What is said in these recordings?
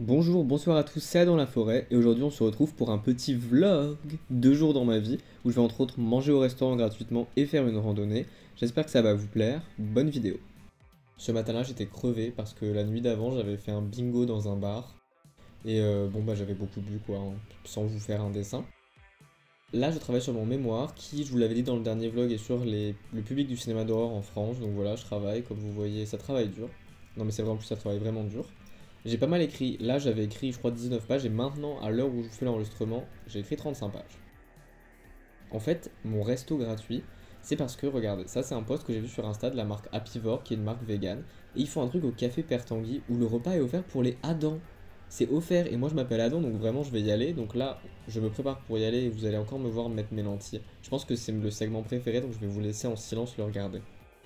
Bonjour, bonsoir à tous, c'est dans la forêt et aujourd'hui on se retrouve pour un petit vlog 2 jours dans ma vie où je vais entre autres manger au restaurant gratuitement et faire une randonnée. J'espère que ça va vous plaire, bonne vidéo. Ce matin-là j'étais crevé parce que la nuit d'avant j'avais fait un bingo dans un bar et bon bah j'avais beaucoup bu quoi, hein, sans vous faire un dessin. Là je travaille sur mon mémoire qui, je vous l'avais dit dans le dernier vlog, est sur le public du cinéma d'horreur en France, donc voilà je travaille, comme vous voyez ça travaille dur. Non mais c'est vrai en plus ça travaille vraiment dur. J'ai pas mal écrit, là j'avais écrit je crois 19 pages et maintenant à l'heure où je fais l'enregistrement j'ai écrit 35 pages. En fait mon resto gratuit c'est parce que regardez, ça c'est un post que j'ai vu sur Insta de la marque Happyvore qui est une marque vegan et ils font un truc au café Père Tanguy où le repas est offert pour les Adams. C'est offert et moi je m'appelle Adam donc vraiment je vais y aller, donc là je me prépare pour y aller et vous allez encore me voir mettre mes lentilles. Je pense que c'est le segment préféré donc je vais vous laisser en silence le regarder.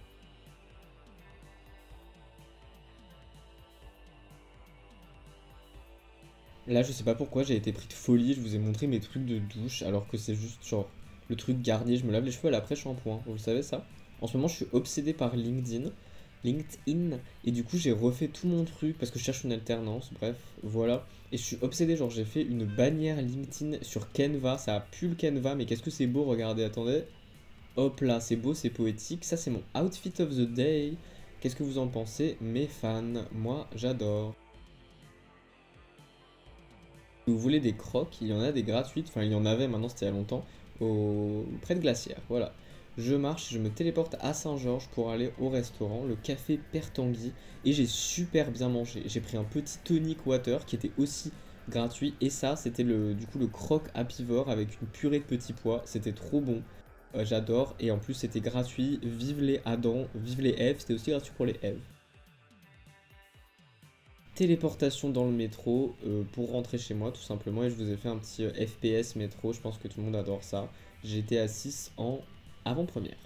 Là, je sais pas pourquoi j'ai été pris de folie, je vous ai montré mes trucs de douche alors que c'est juste genre le truc garni, je me lave les cheveux à l'après-shampoing, vous le savez ça? En ce moment, je suis obsédé par LinkedIn, et du coup, j'ai refait tout mon truc parce que je cherche une alternance, bref, voilà. Et je suis obsédé, genre j'ai fait une bannière LinkedIn sur Canva, ça a pu le Canva, mais qu'est-ce que c'est beau, regardez, attendez. Hop là, c'est beau, c'est poétique, ça c'est mon outfit of the day. Qu'est-ce que vous en pensez, mes fans? Moi, j'adore. Si vous voulez des crocs, il y en a des gratuites, enfin il y en avait maintenant c'était il y a longtemps, près de Glacière, voilà. Je marche, je me téléporte à Saint-Georges pour aller au restaurant, le café Père Tanguy, et j'ai super bien mangé. J'ai pris un petit tonic water qui était aussi gratuit, et ça c'était du coup le croc Happyvore avec une purée de petits pois, c'était trop bon. J'adore, et en plus c'était gratuit, vive les Adam, vive les Èves, c'était aussi gratuit pour les Èves. Téléportation dans le métro pour rentrer chez moi tout simplement, et je vous ai fait un petit FPS métro, je pense que tout le monde adore ça. J'étais à 6 en avant-première.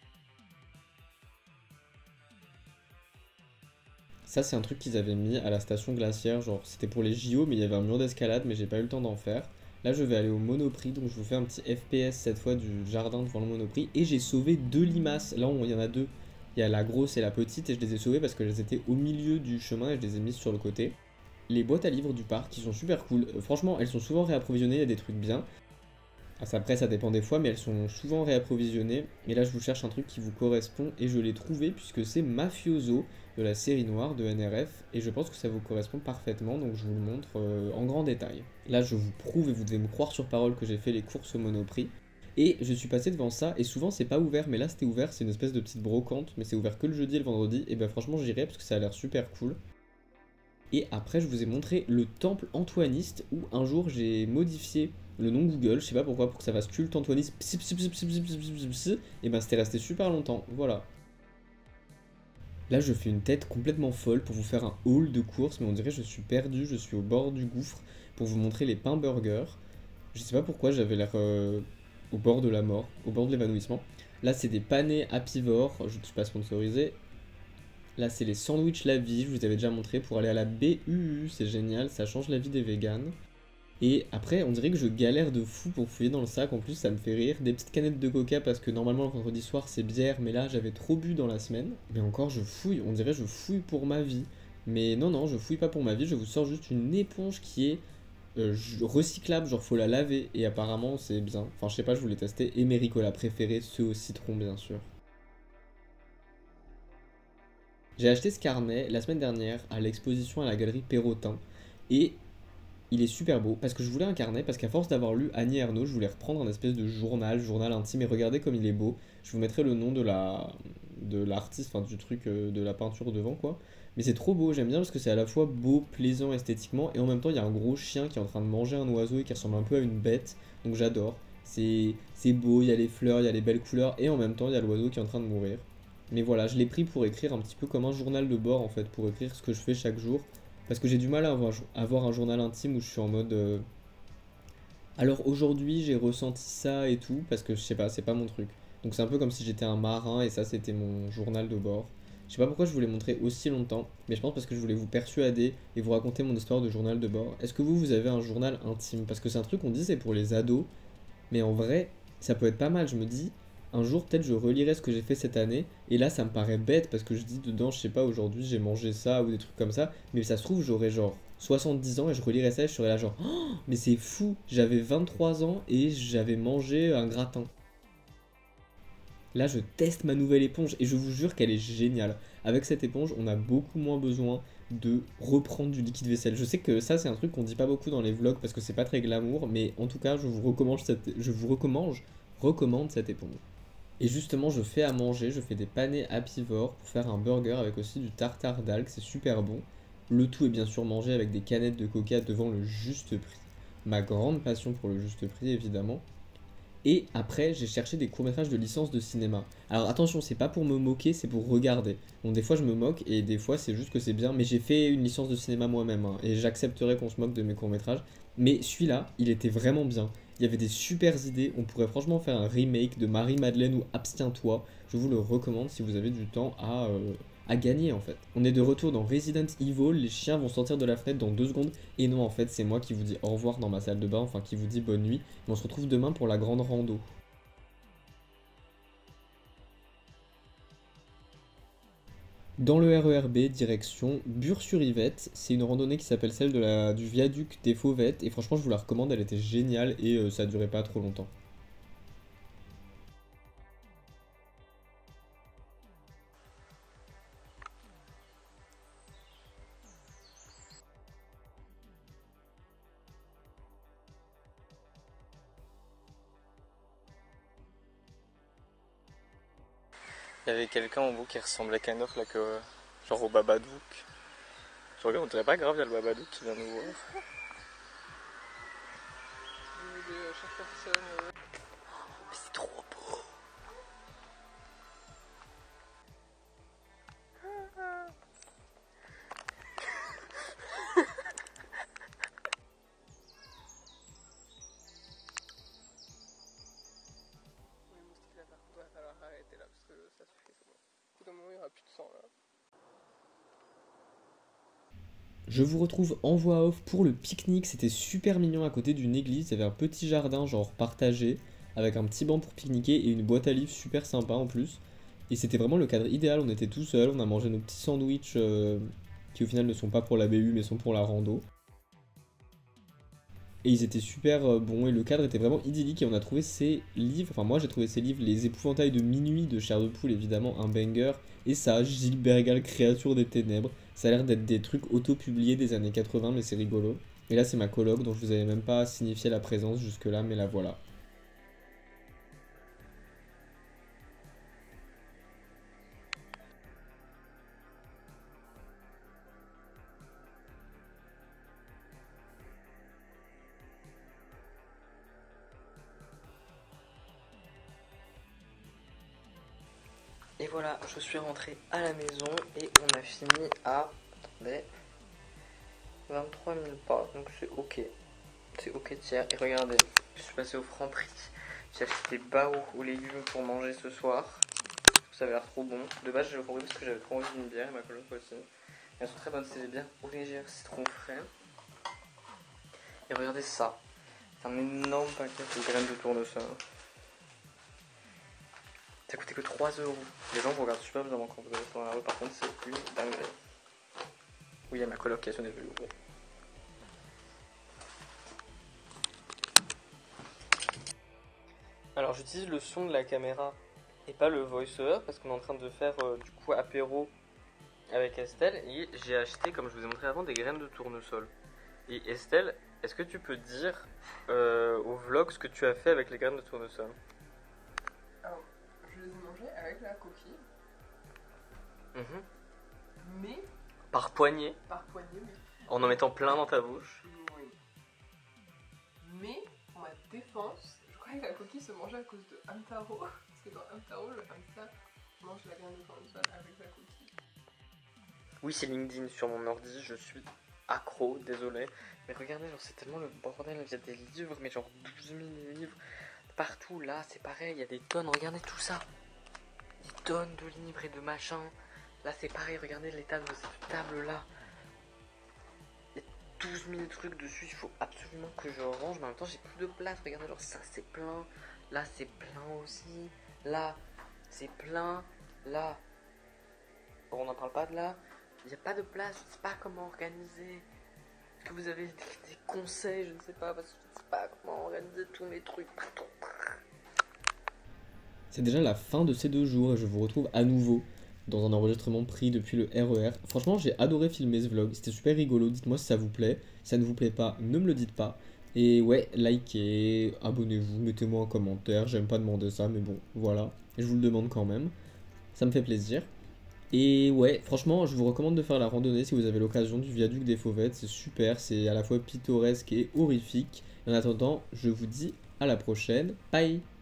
Ça c'est un truc qu'ils avaient mis à la station glaciaire, genre c'était pour les JO mais il y avait un mur d'escalade mais j'ai pas eu le temps d'en faire. Là je vais aller au Monoprix, donc je vous fais un petit FPS cette fois du jardin devant le Monoprix, et j'ai sauvé deux limaces, là il y en a deux. Il y a la grosse et la petite et je les ai sauvées parce qu'elles étaient au milieu du chemin et je les ai mises sur le côté. Les boîtes à livres du parc qui sont super cool. Franchement, elles sont souvent réapprovisionnées, il y a des trucs bien. Après, ça dépend des fois, mais elles sont souvent réapprovisionnées. Et là, je vous cherche un truc qui vous correspond et je l'ai trouvé puisque c'est Mafioso de la série noire de NRF. Et je pense que ça vous correspond parfaitement, donc je vous le montre en grand détail. Là, je vous prouve et vous devez me croire sur parole que j'ai fait les courses au Monoprix. Et je suis passé devant ça, et souvent c'est pas ouvert, mais là c'était ouvert, c'est une espèce de petite brocante, mais c'est ouvert que le jeudi et le vendredi, et ben franchement j'irai parce que ça a l'air super cool. Et après, je vous ai montré le temple antoiniste où un jour j'ai modifié le nom Google, je sais pas pourquoi, pour que ça fasse culte antoiniste, et ben c'était resté super longtemps, voilà. Là, je fais une tête complètement folle pour vous faire un haul de courses, mais on dirait que je suis perdu, je suis au bord du gouffre pour vous montrer les pains burgers. Je sais pas pourquoi j'avais l'air au bord de la mort, au bord de l'évanouissement. Là, c'est des panés Happyvore, je ne suis pas sponsorisé. Là, c'est les sandwichs La Vie, je vous avais déjà montré pour aller à la BUU, c'est génial, ça change la vie des véganes. Et après, on dirait que je galère de fou pour fouiller dans le sac, en plus ça me fait rire. Des petites canettes de coca parce que normalement le vendredi soir c'est bière, mais là j'avais trop bu dans la semaine. Mais encore, je fouille, on dirait que je fouille pour ma vie. Mais non, non, je fouille pas pour ma vie, je vous sors juste une éponge qui est recyclable, genre faut la laver, et apparemment c'est bien. Enfin, je sais pas, je voulais tester. Et mes Ricola préférés, ceux au citron bien sûr. J'ai acheté ce carnet la semaine dernière à l'exposition à la galerie Perrotin et il est super beau parce que je voulais un carnet, parce qu'à force d'avoir lu Annie Ernaux, je voulais reprendre un espèce de journal intime, et regardez comme il est beau. Je vous mettrai le nom de l'artiste, enfin du truc, de la peinture devant quoi. Mais c'est trop beau, j'aime bien parce que c'est à la fois beau, plaisant esthétiquement, et en même temps il y a un gros chien qui est en train de manger un oiseau et qui ressemble un peu à une bête, donc j'adore. C'est beau, il y a les fleurs, il y a les belles couleurs, et en même temps il y a l'oiseau qui est en train de mourir. Mais voilà, je l'ai pris pour écrire un petit peu comme un journal de bord en fait, pour écrire ce que je fais chaque jour. Parce que j'ai du mal à avoir un journal intime où je suis en mode. Alors aujourd'hui j'ai ressenti ça et tout, parce que je sais pas, c'est pas mon truc. Donc c'est un peu comme si j'étais un marin et ça c'était mon journal de bord. Je sais pas pourquoi je voulais montrer aussi longtemps, mais je pense parce que je voulais vous persuader et vous raconter mon histoire de journal de bord. Est-ce que vous avez un journal intime? Parce que c'est un truc qu'on dit c'est pour les ados, mais en vrai, ça peut être pas mal, je me dis. Un jour, peut-être, je relirai ce que j'ai fait cette année, et là, ça me paraît bête parce que je dis dedans, je sais pas, aujourd'hui, j'ai mangé ça ou des trucs comme ça, mais ça se trouve, j'aurais genre 70 ans et je relirai ça et je serais là, genre, oh, mais c'est fou, j'avais 23 ans et j'avais mangé un gratin. Là, je teste ma nouvelle éponge et je vous jure qu'elle est géniale. Avec cette éponge, on a beaucoup moins besoin de reprendre du liquide vaisselle. Je sais que ça, c'est un truc qu'on dit pas beaucoup dans les vlogs parce que c'est pas très glamour, mais en tout cas, recommande cette éponge. Et justement, je fais à manger, je fais des panés apivores pour faire un burger avec aussi du tartare d'algues, c'est super bon. Le tout est bien sûr mangé avec des canettes de coca devant le juste prix. Ma grande passion pour le juste prix, évidemment. Et après, j'ai cherché des courts-métrages de licence de cinéma. Alors attention, c'est pas pour me moquer, c'est pour regarder. Bon, des fois je me moque et des fois c'est juste que c'est bien, mais j'ai fait une licence de cinéma moi-même hein, et j'accepterai qu'on se moque de mes courts-métrages. Mais celui-là, il était vraiment bien. Il y avait des super idées, on pourrait franchement faire un remake de Marie-Madeleine ou Abstiens-toi. Je vous le recommande si vous avez du temps à gagner en fait. On est de retour dans Resident Evil, les chiens vont sortir de la fenêtre dans 2 secondes. Et non, en fait, c'est moi qui vous dis au revoir dans ma salle de bain, enfin qui vous dit bonne nuit. Mais on se retrouve demain pour la grande rando. Dans le RERB, direction Bure-sur-Yvette, c'est une randonnée qui s'appelle celle du viaduc des Fauvettes, et franchement je vous la recommande, elle était géniale et ça durait pas trop longtemps. Il y avait quelqu'un en haut qui ressemblait à Canoff là que genre au Babadook. Je regarde, on dirait pas grave, il y a le Babadook qui vient nous voir. Mais c'est trop beau. Il va falloir arrêter là parce que ça suffit. Au bout d'un moment, il n'y aura plus de sang là. Je vous retrouve en voix off pour le pique-nique, c'était super mignon à côté d'une église, il y avait un petit jardin genre partagé, avec un petit banc pour pique-niquer et une boîte à livres super sympa en plus. Et c'était vraiment le cadre idéal, on était tout seuls, on a mangé nos petits sandwichs qui au final ne sont pas pour la BU mais sont pour la rando. Et ils étaient super bons et le cadre était vraiment idyllique et on a trouvé ces livres, enfin moi j'ai trouvé ces livres, Les Épouvantails de minuit de Chair de Poule évidemment, un banger, et ça, Gilles Bergal, Créature des Ténèbres, ça a l'air d'être des trucs auto-publiés des années 80 mais c'est rigolo. Et là c'est ma coloc dont je vous avais même pas signifié la présence jusque là mais la voilà. Et voilà, je suis rentré à la maison et on a fini à, attendez, 23 000 pas, donc c'est ok. C'est ok tiers. Et regardez, je suis passé au Franprix. J'ai acheté des bao aux légumes pour manger ce soir. Ça avait l'air trop bon. De base, j'ai le compris parce que j'avais trop envie d'une bière et ma coloc aussi. Elles sont très bonnes, c'est des bières originaires citron frais. Et regardez ça. C'est un énorme paquet de graines de tournesol. Ça coûtait que 3 euros. Les gens vous regardent super bizarrement quand vous allez sur la rue, par contre, c'est une dinguerie. Oui, il y a ma coloc qui a sonné le logo. Alors, j'utilise le son de la caméra et pas le voice-over parce qu'on est en train de faire du coup apéro avec Estelle et j'ai acheté, comme je vous ai montré avant, des graines de tournesol. Et Estelle, est-ce que tu peux dire au vlog ce que tu as fait avec les graines de tournesol? Alors, je les ai mangés avec la coquille, mais Par poignée, par poignée, mais. en mettant plein dans ta bouche. Oui. Mais, pour ma défense, je croyais que la coquille se mangeait à cause de Hamtaro. Parce que dans Hamtaro, le hamster mange la graine de tournesol avec la coquille. Oui, c'est LinkedIn sur mon ordi, je suis accro, désolé. Mais regardez, genre c'est tellement le bordel, il y a des livres, mais genre 12 000 livres. Partout, là, c'est pareil, il y a des tonnes, regardez tout ça. Des tonnes de livres et de machins. Là, c'est pareil, regardez l'état de cette table-là. Il y a 12 000 trucs dessus, il faut absolument que je range. Mais en même temps, j'ai plus de place, regardez, genre ça c'est plein. Là, c'est plein aussi. là, c'est plein, là. Bon, on n'en parle pas de là. Il n'y a pas de place, je ne sais pas comment organiser. Est-ce que vous avez des conseils? Je ne sais pas, parce que je ne sais pas comment organiser tous mes trucs. C'est déjà la fin de ces 2 jours et je vous retrouve à nouveau dans un enregistrement pris depuis le RER. Franchement, j'ai adoré filmer ce vlog, c'était super rigolo. Dites-moi si ça vous plaît. Si ça ne vous plaît pas, ne me le dites pas. Et ouais, likez, abonnez-vous, mettez-moi un commentaire. J'aime pas demander ça, mais bon, voilà. Je vous le demande quand même. Ça me fait plaisir. Et ouais, franchement, je vous recommande de faire la randonnée si vous avez l'occasion du viaduc des Fauvettes. C'est super, c'est à la fois pittoresque et horrifique. En attendant, je vous dis à la prochaine. Bye!